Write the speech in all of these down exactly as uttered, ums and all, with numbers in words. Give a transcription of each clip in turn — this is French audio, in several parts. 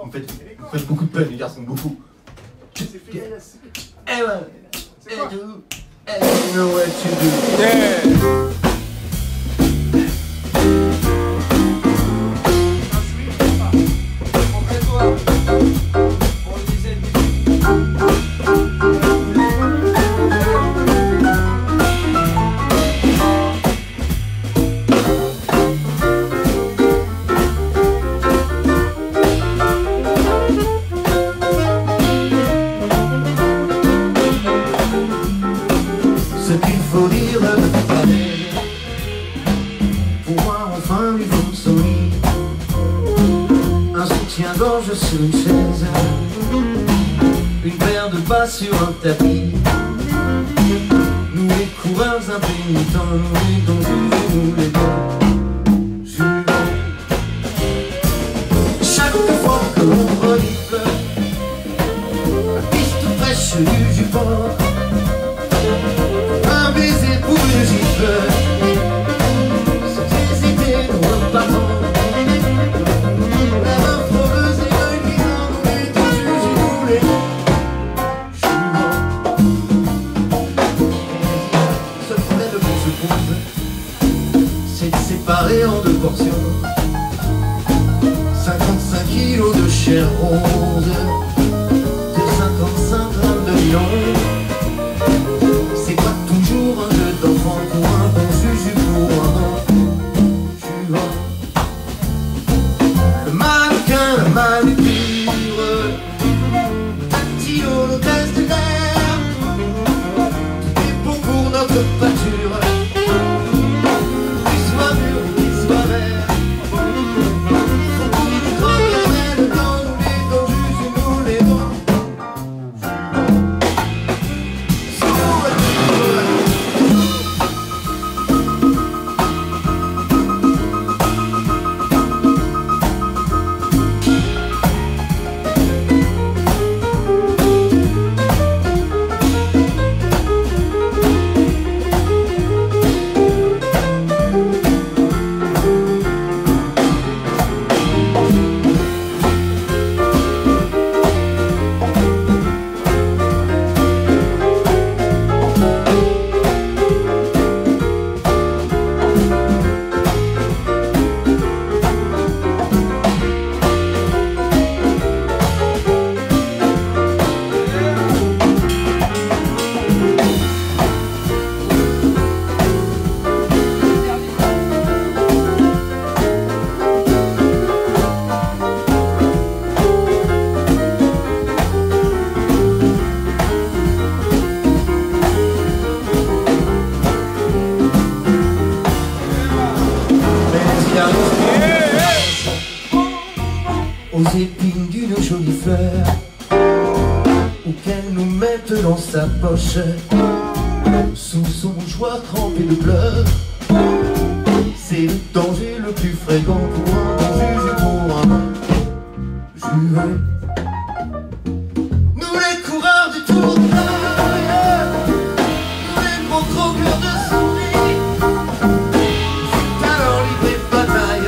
Vous faites, vous faites beaucoup de peine, les garçons, beaucoup. C'est fini, là. Eh ouais. Eh do. Eh, you know what to do. Yeah. Ce qu'il faut dire de pareil pour voir enfin vivre son lit. Un soutien-gorge sur une chaise, une paire de bas sur un tapis. Nous les coureurs impénitents, nous les dons, nous les dons jurons. Chaque fois que l'on renifle la piste fraîche du jupon, un baiser pour le gifle, sans hésiter, nous repartons. La main frôleuse et l'œil brillant, nous les deux juges et nous les jurons. Seul problème qui se pose, c'est de séparer en deux portions cinquante-cinq kilos de chair rose, de cinquante-cinq grammes de viande. C'est pas toujours un jeu d'enfant pour un bon juge pour un bon jurant. Le mannequin, la manucure, tactile, l'hôtesse de l'air, tout est bon pour notre pâture, qu'il soit mûr ou qu'il soit vert. Faut qu'on nous crevait dedans, nous les dons juges et nous les dons. Aux épines d'une jolie fleur, ou qu'elle nous mette dans sa poche, sous son joie trempé de pleurs. C'est le danger le plus fréquent pour un bon juge et pour un bon juré. Nous les coureurs du tour de l'œil, nous les gros croqueurs de son lit, talent libre et bataille,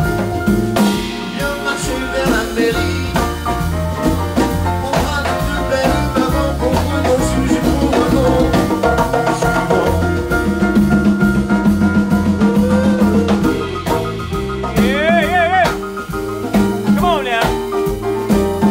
bien marcher vers la mairie. On aura de plus belles mamans pour un bon juge et pour un bon jurant. Yeah, yeah, yeah. Come on now.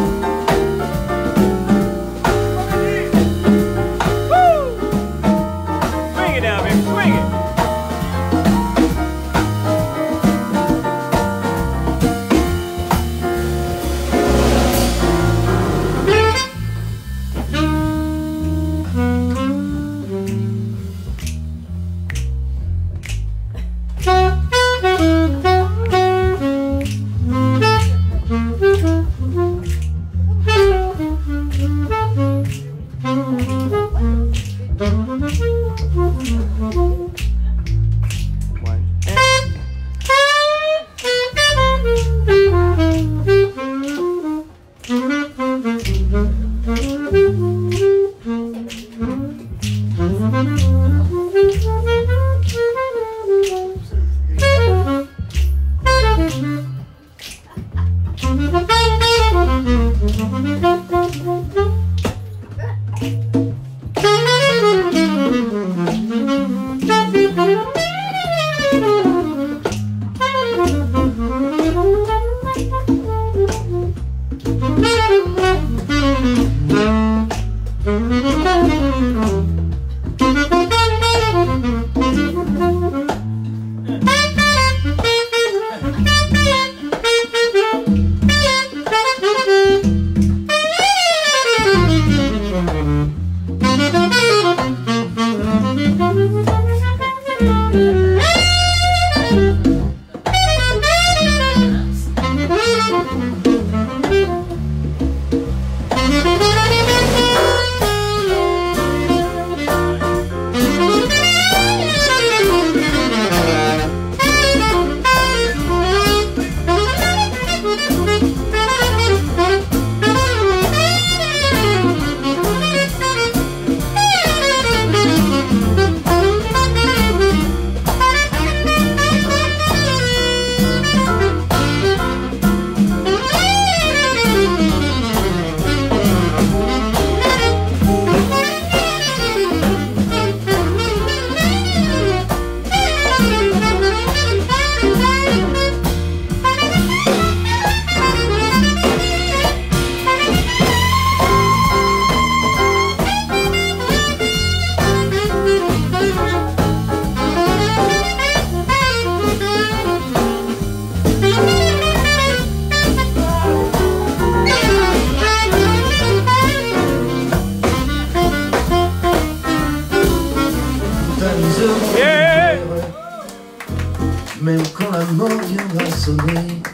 Même quand la mort viendra sonner,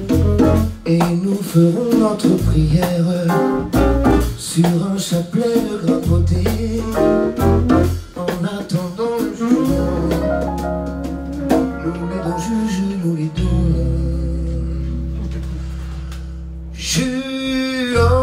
et nous ferons notre prière sur un chapelet de grain beauté, en attendant le jugement. Nous les deux juges, nous les deux jugeons.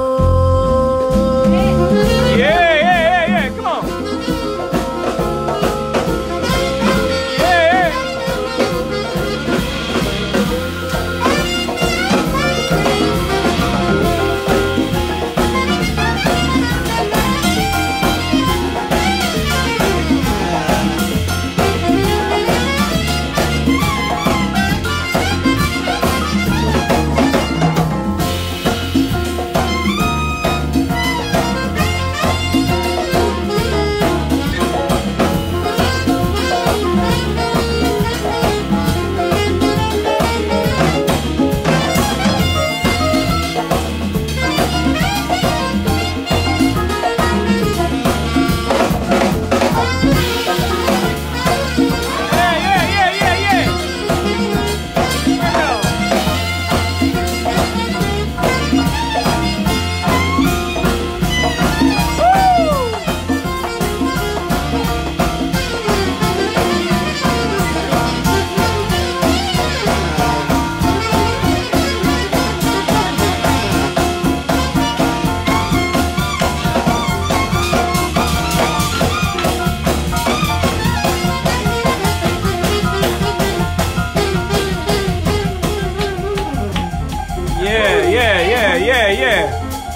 Yeah, yeah, yeah, yeah, yeah.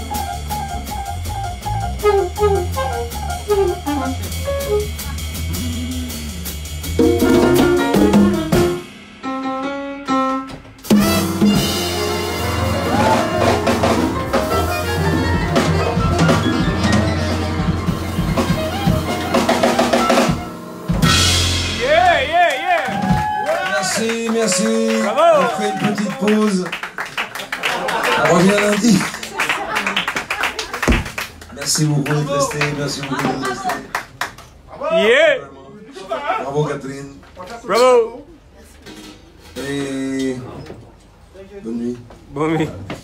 Yeah, yeah, yeah. Merci, merci. Bravo. On fait une petite pause. On revient lundi. Merci beaucoup d'être resté, merci beaucoup d'être resté. Yeah. Bravo Catherine. Bravo. Et bonne nuit. Bonne nuit.